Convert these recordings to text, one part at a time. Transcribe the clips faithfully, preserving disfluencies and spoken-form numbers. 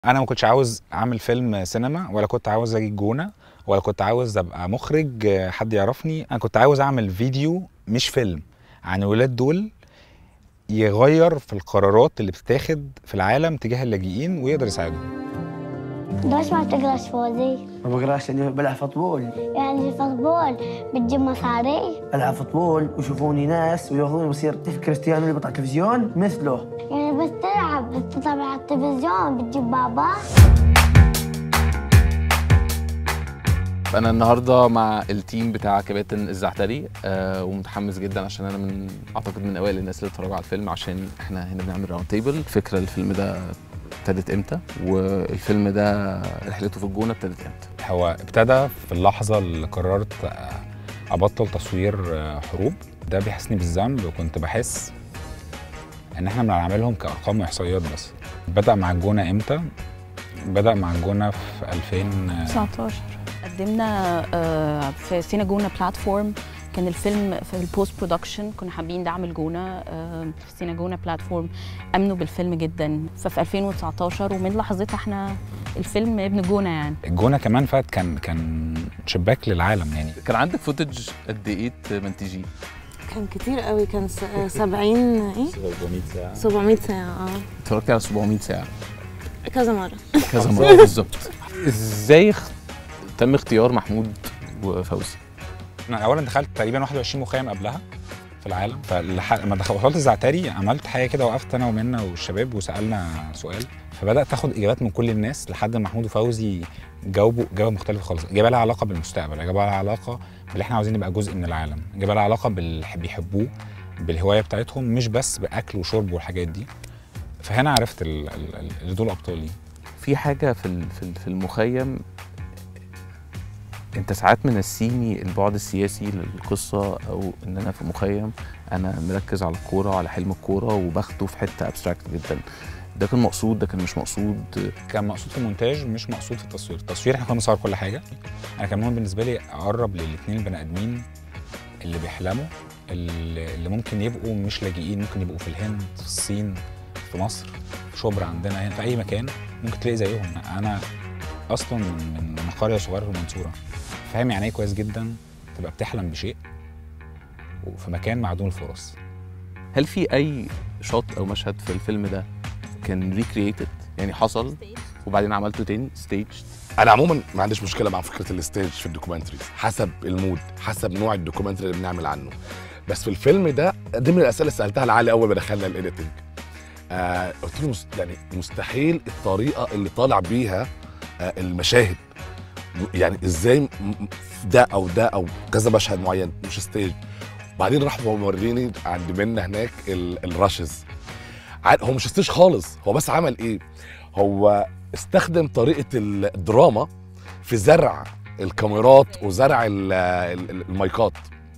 انا ما كنتش عاوز اعمل فيلم سينما، ولا كنت عاوز اجي الجونه، ولا كنت عاوز ابقى مخرج حد يعرفني. انا كنت عاوز اعمل فيديو مش فيلم عن الولاد دول يغير في القرارات اللي بتتاخد في العالم تجاه اللاجئين ويقدر يساعدهم. ليش ما بتقراش فوزي؟ ما بقراش لاني بلعب فوتبول. يعني الفوتبول بتجيب مصاري؟ العب فوتبول ويشوفوني ناس وياخذوني بصير كريستيانو اللي بيطلع التلفزيون مثله. يعني بس تلعب بتطلع على التلفزيون بتجيب بابا؟ أنا النهارده مع التيم بتاع كباتن الزعتري آه ومتحمس جدا عشان أنا من أعتقد من أوائل الناس اللي اتفرجوا على الفيلم، عشان إحنا هنا بنعمل راوند تيبل. فكرة الفيلم ده ابتدت إمتى؟ والفيلم ده رحلته في الجونة ابتدت إمتى؟ هو ابتدى في اللحظة اللي قررت أبطل تصوير حروب. ده بيحسني بالذنب، وكنت بحس إن إحنا بنعملهم كأرقام وإحصائيات بس. بدأ مع الجونة إمتى؟ بدأ مع الجونة في ألفين وتسعتاشر. قدمنا في سينيجونا بلاتفورم. كان الفيلم في البوست برودكشن، كنا حابين دعم الجونة في سينيجونا بلاتفورم. امنوا بالفيلم جدا. ففي ألفين وتسعتاشر ومن لحظتها احنا الفيلم ابن جونة. يعني الجونة كمان فات كان كان شباك للعالم. يعني كان عندك فوتج قد ايه منتجيه؟ كان كتير قوي، كان سبعين ايه سبعمية ساعة. سبعمية ساعة. اه اتفرجت على سبعمية ساعة كذا مرة كذا مرة بالظبط. ازاي تم اختيار محمود وفوزي؟ انا اولا دخلت تقريبا واحد وعشرين مخيم قبلها في العالم، فلما وصلت الزعتاري عملت حاجه كده، وقفت انا ومنى والشباب وسالنا سؤال، فبدات اخد اجابات من كل الناس لحد ما محمود وفوزي جاوبوا اجابه مختلفه خالص. اجابه لها علاقه بالمستقبل، اجابه لها علاقه باللي احنا عاوزين نبقى جزء من العالم، اجابه لها علاقه باللي بيحبوه، بالهوايه بتاعتهم، مش بس باكل وشرب والحاجات دي. فهنا عرفت اللي دول ابطالي. في حاجه في في المخيم، انت ساعات منسيني البعد السياسي للقصه، او ان انا في مخيم انا مركز على الكوره وعلى حلم الكوره وباخده في حته ابستراكت جدا. ده كان مقصود؟ ده كان مش مقصود؟ كان مقصود في المونتاج، مش مقصود في التصوير. التصوير احنا كنا بنصور كل حاجه. انا كان مهم بالنسبه لي اقرب للاثنين البني ادمين اللي بيحلموا، اللي ممكن يبقوا مش لاجئين، ممكن يبقوا في الهند، في الصين، في مصر، في شبرا عندنا هنا، في اي مكان ممكن تلاقي زيهم. انا اصلا من من قريه صغيره في المنصوره، فاهم يعني ايه كويس جدا تبقى بتحلم بشيء وفي مكان معدوم الفرص. هل في اي شوت او مشهد في الفيلم ده كان ريكرييتد، يعني حصل وبعدين عملته تاني ستيج؟ انا عموما ما عنديش مشكله مع فكره الستيج في الدوكيومنتريز، حسب المود، حسب نوع الدوكيومنتري اللي بنعمل عنه. بس في الفيلم ده دي من الاسئله اللي سالتها لعلي اول ما دخلنا الايديتنج. آه قلت له مست... يعني مستحيل الطريقه اللي طالع بيها آه المشاهد، يعني ازاي ده او ده او كذا مشهد معين مش ستيج. وبعدين راح موريني عند منا هناك الراشز، هو مش ستيج خالص. هو بس عمل ايه؟ هو استخدم طريقه الدراما في زرع الكاميرات وزرع المايكات.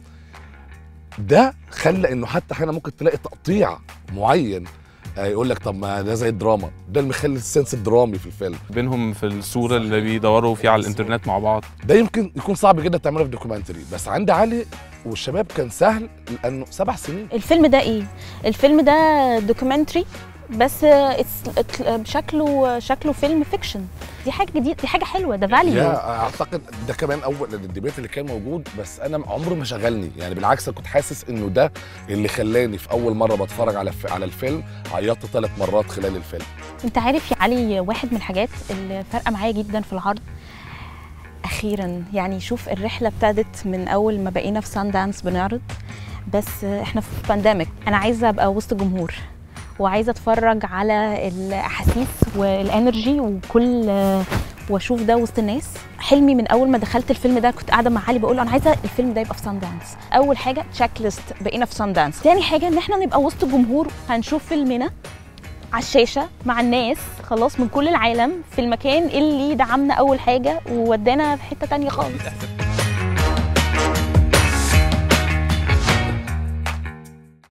ده خلى انه حتى احيانا ممكن تلاقي تقطيع معين يقول لك طب ما ده زي الدراما. ده اللي مخلي السنس الدرامي في الفيلم بينهم في الصوره اللي بيدوروا فيها على الانترنت مع بعض. ده يمكن يكون صعب جدا تعمله في دوكيومنتري، بس عند علي والشباب كان سهل لانه سبع سنين. الفيلم ده ايه؟ الفيلم ده دوكيومنتري بس شكله شكله فيلم فيكشن. دي حاجه جديده، دي حاجه حلوه، ده فاليو. اعتقد ده كمان اول الديبيت اللي كان موجود، بس انا عمره ما شغلني. يعني بالعكس كنت حاسس انه ده اللي خلاني في اول مره بتفرج على على الفيلم عيطت ثلاث مرات خلال الفيلم. انت عارف يا علي، واحد من الحاجات اللي فارقه معايا جدا في العرض اخيرا، يعني شوف الرحله ابتدت من اول ما بقينا في سان دانس بنعرض، بس احنا في بانديميك. انا عايزه ابقى وسط جمهور، وعايزه اتفرج على الاحاسيس والانرجي وكل واشوف ده وسط الناس. حلمي من اول ما دخلت الفيلم ده كنت قاعده مع علي بقول له انا عايزه الفيلم ده يبقى في سان دانس. اول حاجه تشيك ليست بقينا في سان دانس. تاني حاجه ان احنا نبقى وسط الجمهور، هنشوف فيلمنا على الشاشه مع الناس خلاص من كل العالم في المكان اللي دعمنا اول حاجه وودانا في حته تانيه خالص.